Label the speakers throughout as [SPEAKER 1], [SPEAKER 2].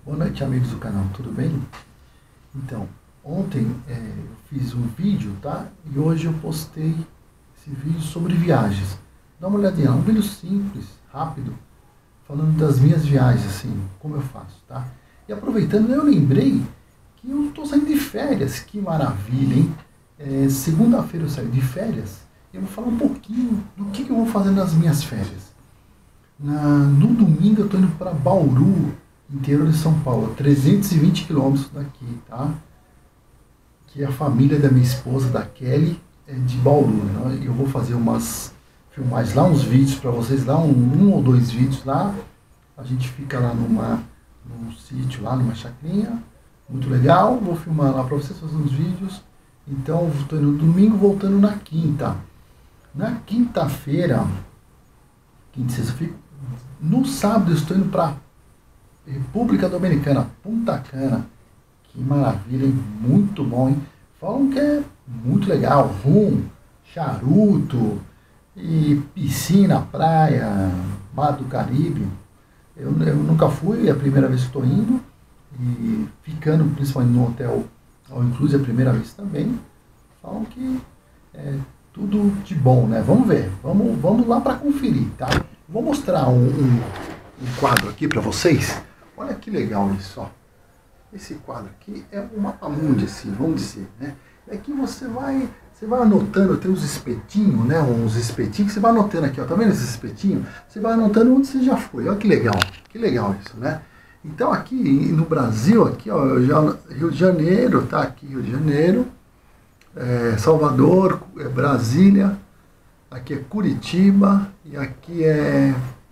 [SPEAKER 1] Boa noite, amigos do canal, tudo bem? Então, ontem eu fiz um vídeo, tá? E hoje eu postei esse vídeo sobre viagens. Dá uma olhadinha, um vídeo simples, rápido, falando das minhas viagens, assim, como eu faço, tá? E aproveitando, eu lembrei que eu estou saindo de férias, que maravilha, hein? Segunda-feira eu saio de férias e eu vou falar um pouquinho do que eu vou fazer nas minhas férias. No domingo eu estou indo para Bauru, interior de São Paulo, 320 quilômetros daqui, tá? Que a família da minha esposa, da Kelly, é de Bauru, né? Eu vou fazer umas filmagens lá, uns vídeos para vocês lá, um ou dois vídeos lá. A gente fica lá num sítio, lá numa chacrinha, muito legal. Vou filmar lá para vocês, fazer uns vídeos. Então, estou indo no domingo, voltando na quinta. Na quinta-feira, quinta e sexta, no sábado eu estou indo para República Dominicana, Punta Cana. Que maravilha, hein? Muito bom, hein? Falam que é muito legal, rum, charuto, e piscina, praia, Mar do Caribe. Eu nunca fui, é a primeira vez que estou indo, e ficando principalmente no hotel ao inclusive a primeira vez também. Falam que é tudo de bom, né? Vamos ver, vamos lá para conferir, tá? Vou mostrar um quadro aqui para vocês. Olha que legal isso, ó. Esse quadro aqui é um mapa-mundi, assim, vamos dizer, né? Aqui você vai anotando, tem uns espetinhos, né? Uns espetinhos que você vai anotando aqui, ó. Tá vendo esses espetinhos? Você vai anotando onde você já foi. Olha que legal isso, né? Então aqui no Brasil, aqui, ó, Rio de Janeiro, tá? Aqui Rio de Janeiro, Salvador, Brasília, aqui é Curitiba e aqui é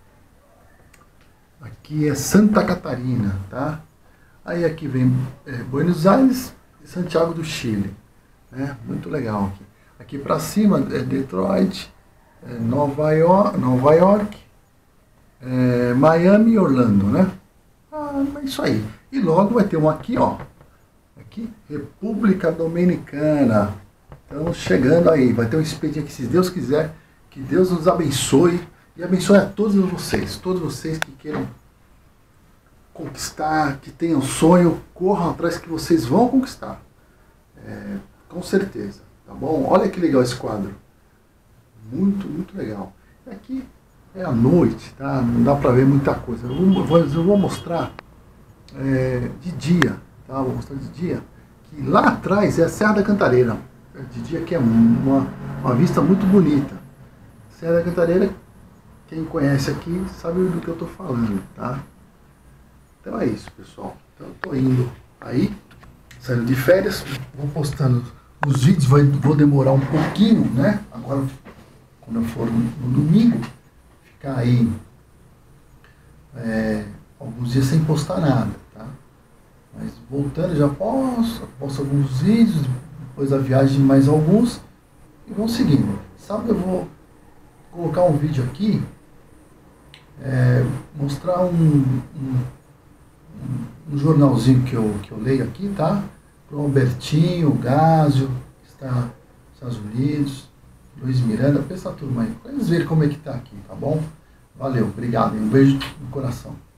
[SPEAKER 1] Santa Catarina, tá? Aí aqui vem Buenos Aires e Santiago do Chile, né? Muito legal aqui. Aqui para cima é Detroit, Nova York, Miami e Orlando, né? É isso aí. E logo vai ter um aqui, ó. Aqui, República Dominicana. Estamos chegando aí. Vai ter um espetinho aqui, se Deus quiser. Que Deus nos abençoe. E abençoe a todos vocês que queiram conquistar, que tenham sonho, corram atrás que vocês vão conquistar. Com certeza, tá bom? Olha que legal esse quadro. Muito, muito legal. E aqui é a noite, tá? Não dá pra ver muita coisa. Eu vou mostrar de dia, tá? Vou mostrar de dia. Que lá atrás é a Serra da Cantareira. De dia que é uma vista muito bonita. Serra da Cantareira, quem conhece aqui sabe do que eu tô falando, tá? Então é isso, pessoal. Então eu tô indo aí, saindo de férias, vou postando os vídeos, vou demorar um pouquinho, né? Agora, quando eu for no domingo, ficar aí alguns dias sem postar nada, tá? Mas voltando já posto alguns vídeos, depois da viagem mais alguns, e vão seguindo. Sábado eu vou colocar um vídeo aqui, mostrar um jornalzinho que eu leio aqui, tá? Pro Albertinho, o Gásio, que está nos Estados Unidos, Luiz Miranda, pensa a turma aí, pra eles verem como é que tá aqui, tá bom? Valeu, obrigado, um beijo no coração.